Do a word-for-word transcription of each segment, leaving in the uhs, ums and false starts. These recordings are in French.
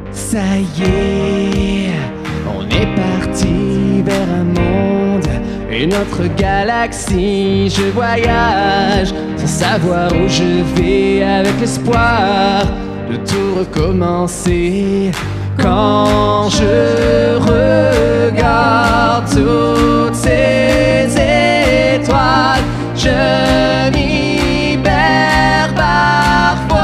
Ça y est, on est parti vers un monde, une autre galaxie. Je voyage sans savoir où je vais, avec l'espoir de tout recommencer. Quand je regarde toutes ces étoiles, je m'y perds parfois.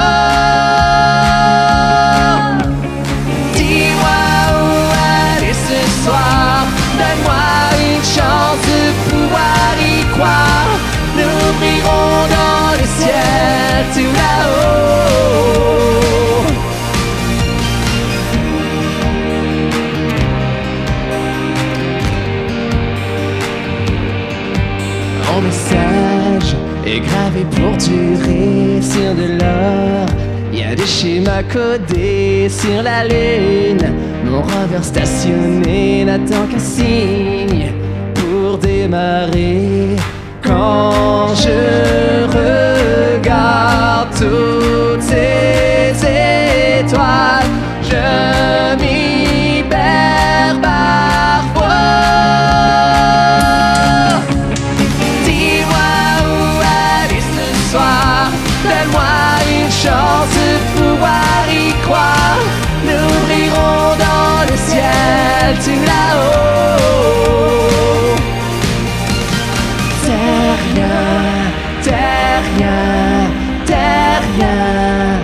Dis-moi où aller ce soir, donne-moi une chance de pouvoir y croire. Nous brillerons dans le ciel tout là-haut. Mon message est gravé pour durer sur de l'or. Y a des schémas codés sur la lune. Mon rover stationné n'attend qu'un signe pour démarrer. Quand je regarde toutes ces étoiles, je m'y perds parfois. Donne-moi une chance de pouvoir y croire. Nous brillerons dans le ciel tout là-haut. Terrien, terrien, terrien.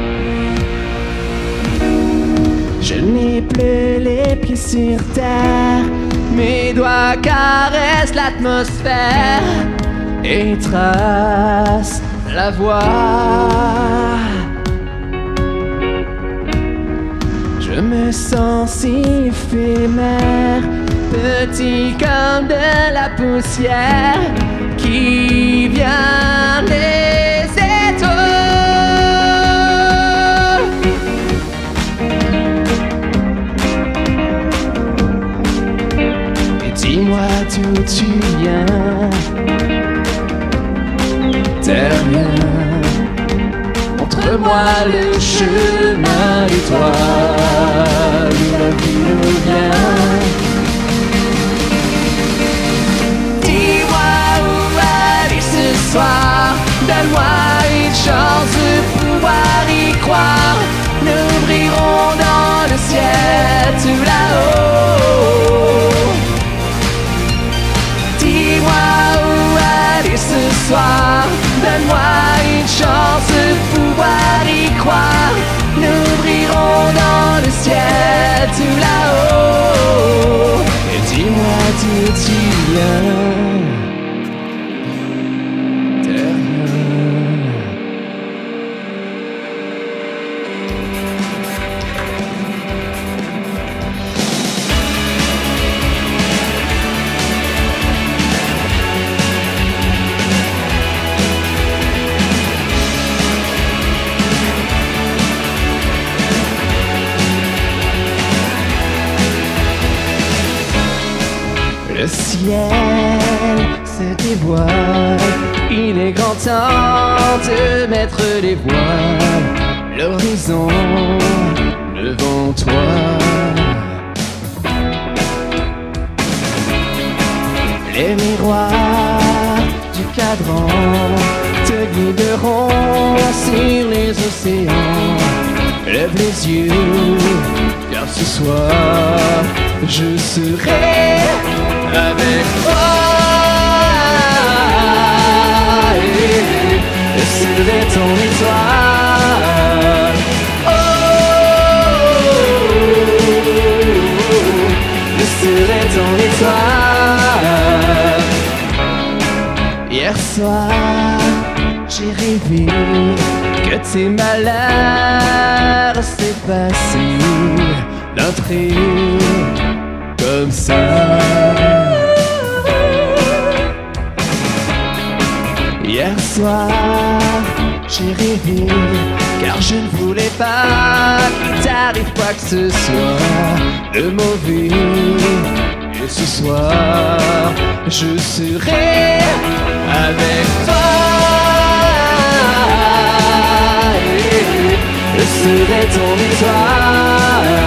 Je n'ai plus les pieds sur terre. Mes doigts caressent l'atmosphère et tracent la voix. Je me sens si éphémère, petit comme de la poussière qui vient des étoiles. Et dis-moi d'où tu viens. Terrien, montre-moi le chemin d'étoiles où la vie nous vient. Dis-moi où aller ce soir, donne-moi une chance de pouvoir y croire. Nous brillerons dans le ciel tout là-haut. Dis-moi où aller ce soir, donne-moi une chance de pouvoir y croire. Nous brillerons dans le ciel tout là-haut. Et dis-moi d'où tu viens. Le ciel se dévoile, il est grand temps de mettre les voiles. L'horizon devant toi. Les miroirs du cadran te guideront sur les océans. Lève les yeux, car ce soir je serai avec toi. Et je serai ton étoile. Oh, je serai ton étoile. Hier soir, j'ai rêvé que tes malheurs s'effaçaient d'un trait comme ça. Hier soir, j'ai rêvé, car je ne voulais pas qu'il t'arrive quoi que ce soit de mauvais. Et ce soir, je serai avec toi. Et je serai ton étoile.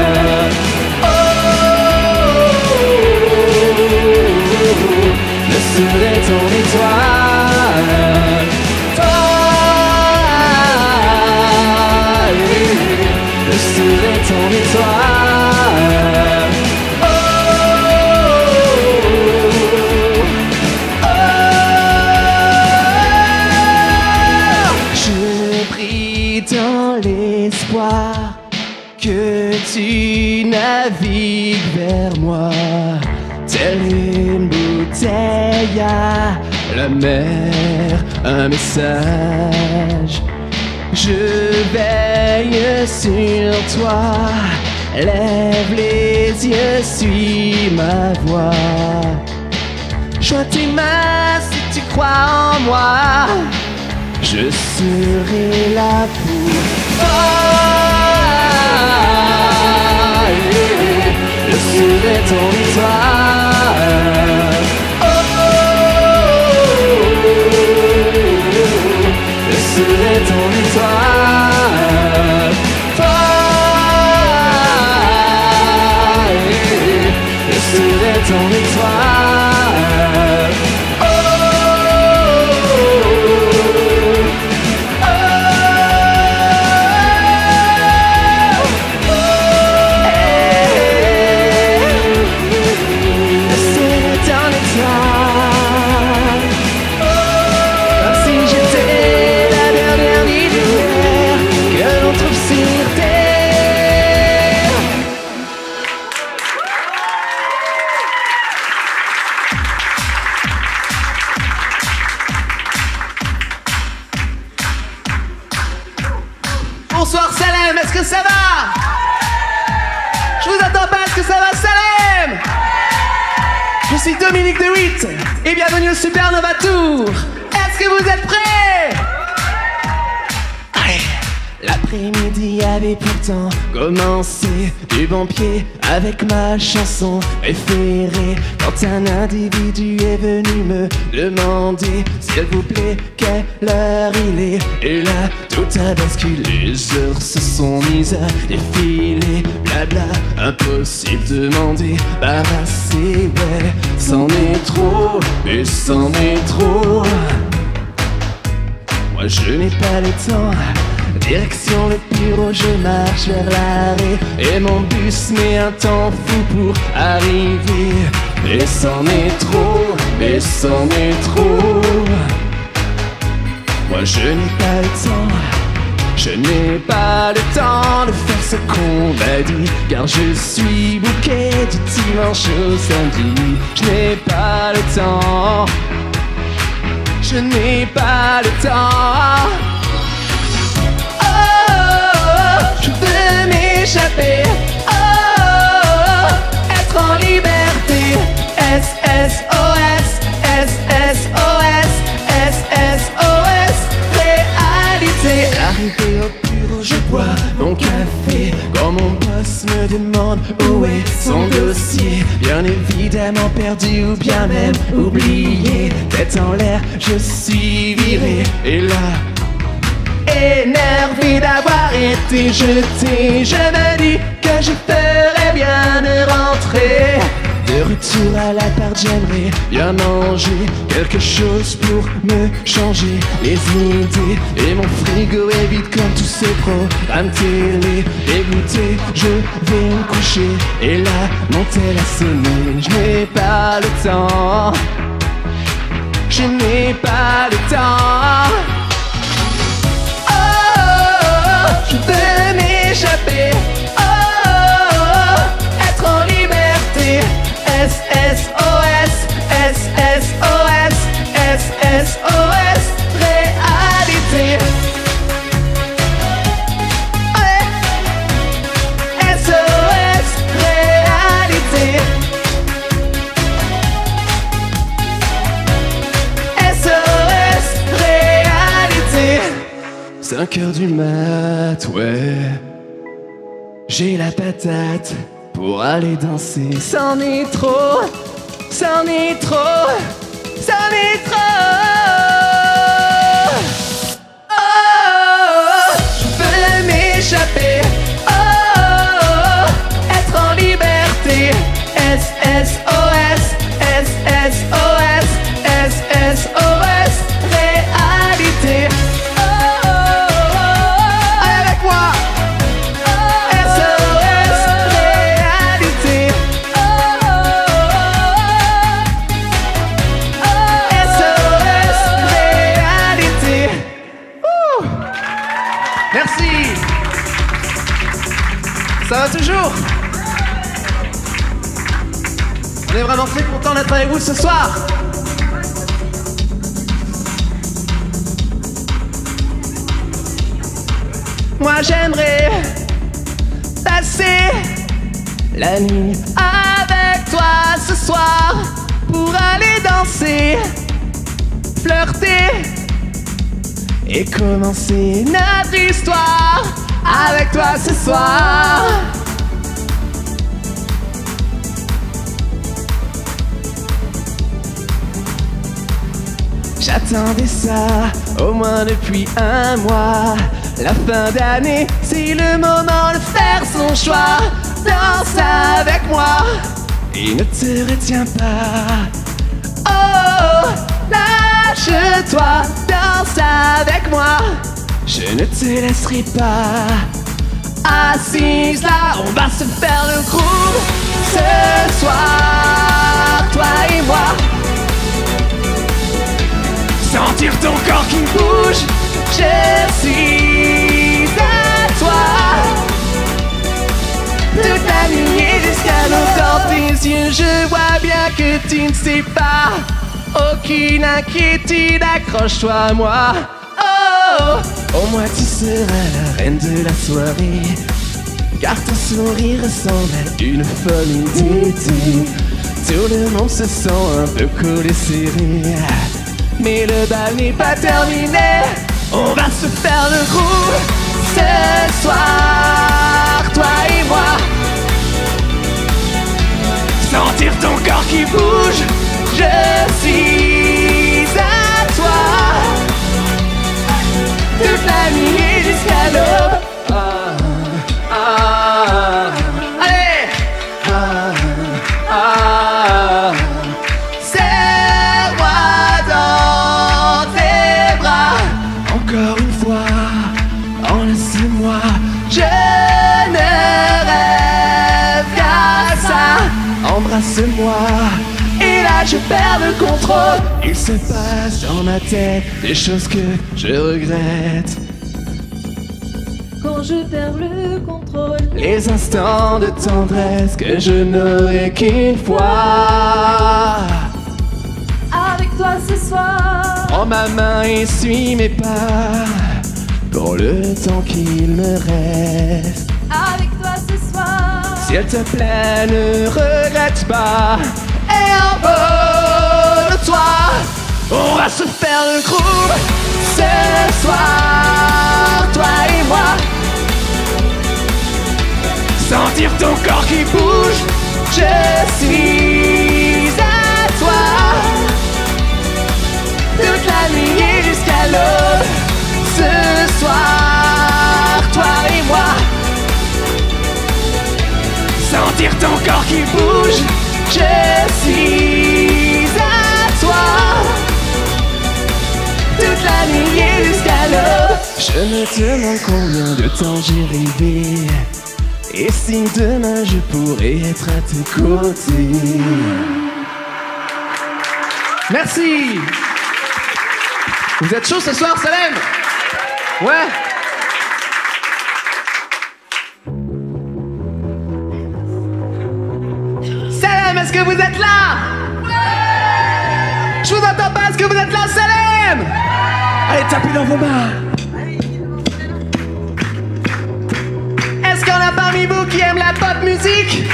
qui navigue vers moi, telle une bouteille à la mer, un message. Je veille sur toi, lève les yeux, suis ma voix. Joins tes mains si tu crois en moi, je serai là pour toi. Je serai ton étoile. Oh, oh, oh, je serai ton étoile. Toi, je serai ton étoile. Oh, bonsoir Salem, est-ce que ça va? Je vous attends pas, est-ce que ça va Salem? Je suis Dominique de Witt et bienvenue au Supernova Tour. Est-ce que vous êtes prêts? Allez. L'après-midi avait pourtant commencé du bon pied avec ma chanson préférée. Quand un individu est venu me demander s'il vous plaît quelle heure il est, et là tout a basculé, les heures se sont mises à défiler. Blabla, impossible de m'en débarrasser, ouais, c'en est trop, et c'en est trop. Moi je n'ai pas le temps. Direction le bureau, je marche vers l'arrêt et mon bus met un temps fou pour arriver. Et c'en est trop, et c'en est trop. Moi je n'ai pas le temps, je n'ai pas le temps de faire ce qu'on m'a dit, car je suis booké du dimanche au samedi. Je n'ai pas le temps, je n'ai pas le temps. Je veux m'échapper, oh, oh, oh, être en liberté. S S O S, S S O S, S S O S, réalité. Arrivé au bureau, je bois mon café quand mon boss me demande où est son dossier. Bien évidemment perdu ou bien même oublié. Tête en l'air, je suis viré et là, énervé d'avoir été jeté, je me dis que je ferais bien de rentrer. De retour à l'appart, j'aimerais bien manger quelque chose pour me changer les idées. Et mon frigo est vide comme tous ces programmes télé. Dégoûté, je vais me coucher et là, mon tel a sonné. Je n'ai pas le temps, je n'ai pas le temps. Je veux m'échapper, oh, oh, oh, être en liberté. S S O S, S S O S, S S O S, réalité. Ouais. S O S, réalité. S O S, réalité. cinq heures du mat, ouais, j'ai la patate pour aller danser. C'en est trop, c'en est trop, c'en est trop. Oh, oh, oh, je veux m'échapper, oh, oh, oh, être en liberté. S S O S, S S O S, S S O S, réalité. S O S, On est vraiment très content d'être avec vous ce soir. Moi j'aimerais passer la nuit avec toi ce soir pour aller danser, flirter et commencer notre histoire avec toi ce soir. J'attendais ça au moins depuis un mois. La fin d'année, c'est le moment de faire son choix. Danse avec moi et ne te retiens pas. Oh, lâche-toi, danse avec moi. Je ne te laisserai pas. Assise là, on va se faire le groove ce soir, toi et moi. Sentir ton corps qui bouge, je suis à toi. Toute la nuit jusqu'à l'aube dans tes yeux, je vois bien que tu ne sais pas. Aucune inquiétude, accroche-toi à moi. Oh, au moins tu seras la reine de la soirée, car ton sourire ressemble à une folle d'été. Tout le monde se sent un peu collé serré, mais le bal n'est pas terminé. On va se faire le groove ce soir, toi et moi. Sentir ton corps qui bouge, je suis à toi. Toute la nuit jusqu'à l'aube. Ah, ah, allez, ah, ah. Serre-moi dans tes bras. Encore une fois, enlace-moi. Je ne rêve qu'à ça. Embrasse-moi. Et là je perds le contrôle. Il se passe dans ma tête des choses que je regrette. Quand je perds le contrôle, Les instants de tendresse que je n'aurai qu'une fois. avec toi ce soir, Prends ma main et suis mes pas pour le temps qu'il me reste. avec toi ce soir, S'il te plaît, ne regrette pas. Et envole-toi. On va se faire le groove ce soir, toi et moi. Sentir ton corps qui bouge, je suis à toi. Toute la nuit jusqu'à l'aube, ce soir, toi et moi. Sentir ton corps qui bouge, je suis à toi. Toute la nuit jusqu'à l'aube. Je me demande combien de temps j'ai rêvé, et si demain je pourrais être à tes côtés. Merci. Vous êtes chaud ce soir, Salem? Ouais. Salem, est-ce que vous êtes là? Ouais. Je vous entends pas, est-ce que vous êtes là, Salem? Allez, tapez dans vos mains. Est-ce qu'il y en a parmi vous qui aiment la pop musique?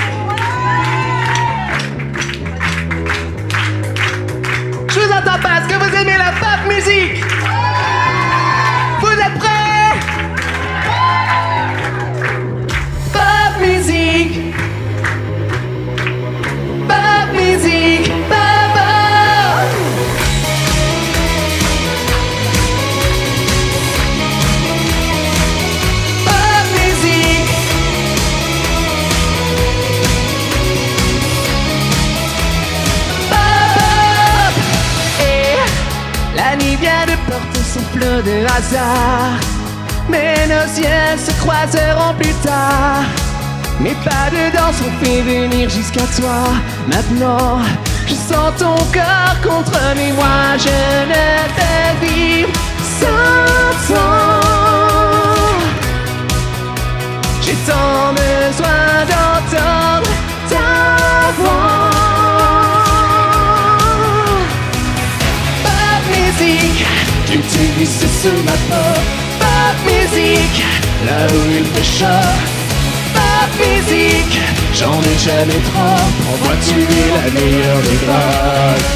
Je vous entends pas, est-ce que vous aimez la pop musique? Vous êtes prêts? Pop musique. Pop musique. Pop pop. Pop musique. Pop pop. Et la nuit vient de porter son flot de hasard, mais nos yeux se croiseront plus tard. Mes pas de danse ont fait venir jusqu'à toi. Maintenant, je sens ton corps contre mes. Moi, je ne peux vivre sans toi. J'ai tant besoin d'entendre ta voix. glisser sous ma peau. Pop musique, là où il fait chaud. Pop musique, j'en ai jamais trop. Pour moi tu es la meilleure des drogues.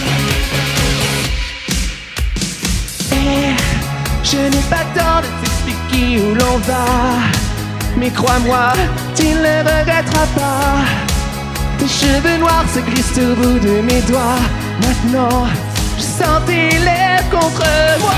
Et je n'ai pas le temps de t'expliquer où l'on va, mais crois-moi, tu ne le regretteras pas. Tes cheveux noirs se glissent au bout de mes doigts. Maintenant, je sens tes lèvres contre moi.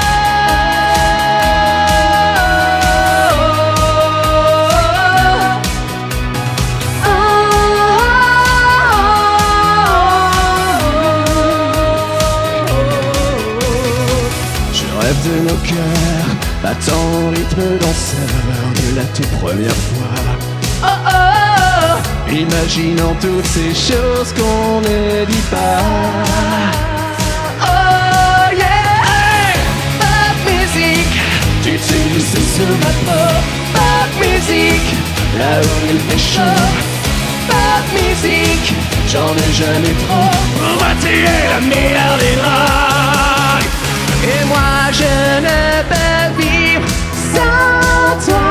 Je rêve de nos cœurs battant au rythme danseur de la toute première fois. Oh oh, oh, imaginant toutes ces choses qu'on ne dit pas. Oh yeah, hey, pop musique, tu te glisses sous ma peau. Pop musique, là où il fait chaud. Pop musique, j'en ai jamais trop. Pour moi tu es la meilleure des drogues. Et moi je ne peux vivre sans toi.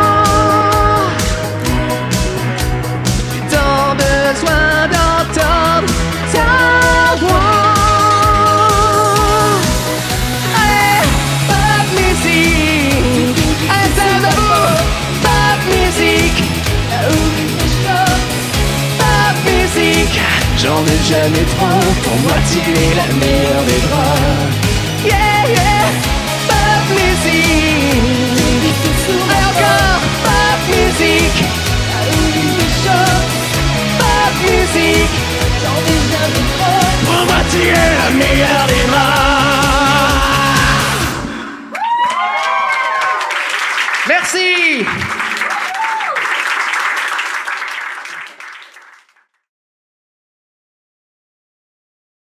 J'ai tant besoin d'entendre ta voix. Hey, pop musique, instant debout. Pop musique, là où il fait chaud. Pop musique, j'en ai jamais trop. Pour moi tu es la meilleure des drogues. Yeah, yeah, pop musique. Et encore, pop musique.